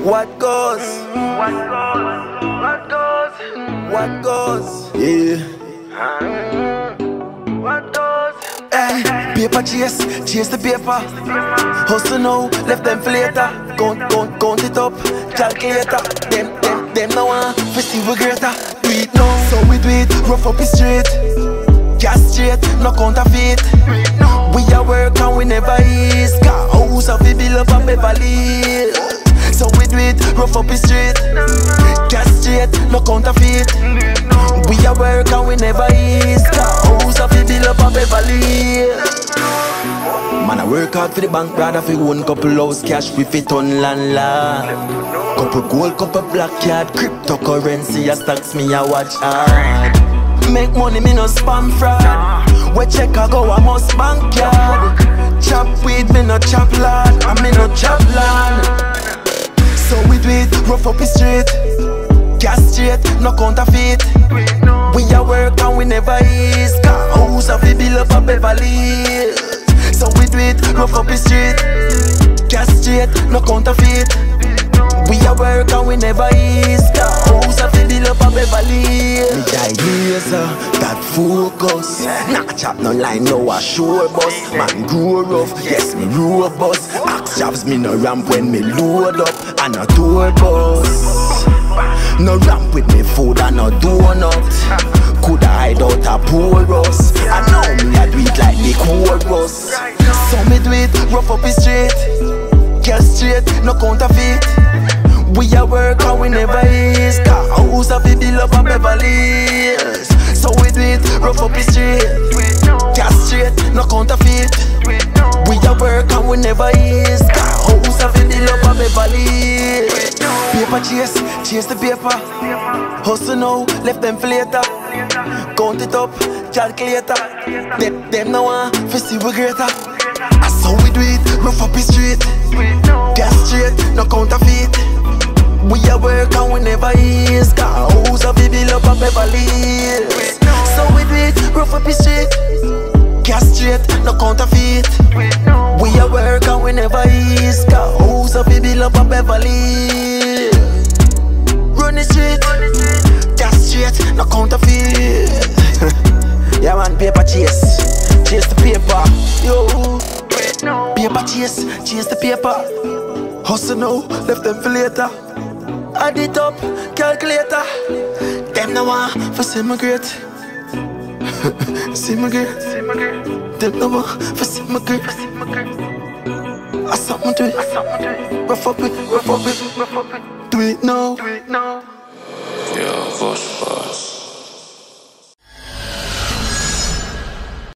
What goes? What goes? Yeah. What goes? Paper chase the paper. Hustle now, left them for later. Count it up, calculator. Them no one, we see we greater. Do it now, so we do it. Rough up the street, gas straight, no counterfeit. We a work and we never ease. Car house of the bill up and Beverly. So we do it, rough up the street, gas straight, no counterfeit. We a work and we never ease. Car house of the bill up and Beverly. Man, I work hard for the bank, brother, for one couple house cash, we fit on land. Couple gold, couple black card, cryptocurrency, a stocks me a watch hard. Make money, me no spam fraud. We check I go, I must bank yard. Chop weed, me no chop lad, and me no chop land. So we do it, rough up the street, gas straight, no counterfeit. We a work and we never ease. Car house of the bill up a Beverly. So we do it, rough up the street, gas straight, no counterfeit. We a work and we never ease. Car house of the bill up a Beverly. Me die laser, that focus. Not chop no line, no a sure bus. Man grow rough, yes me robust. Axe jobs me no ramp when me load up. And a tour bus. No ramp with me food and no donut. Coulda hide out a porous. And now me a do it like the chorus. So me do it, rough up the street, gas straight, no counterfeit. We a work and we never ease. Car house of the bill up a Beverly. So we do it, rough up the street, gas straight, no counterfeit. We a work and we never ease. Car house of the bill up a Beverly. Paper chase the paper. Hustle now, left them for later. Count it up, calculator. Them no one, for see we greater. So we do it, rough up the street, gas straight, no counterfeit. We a work and we never ease. Car house of the bill up a Beverly. So we do it, rough up the street, gas straight, no counterfeit. We a work and we never ease. Car house of the bill up a Beverly. Run the street, gas straight, no counterfeit. Yeah man, paper chase the paper. Yo, paper chase the paper. Hustle now, left them for later. Add it up, calculator. Them no one for see me great. See me great. Them no one for see me great. I something to it. Rough up it. Do it now. Yeah,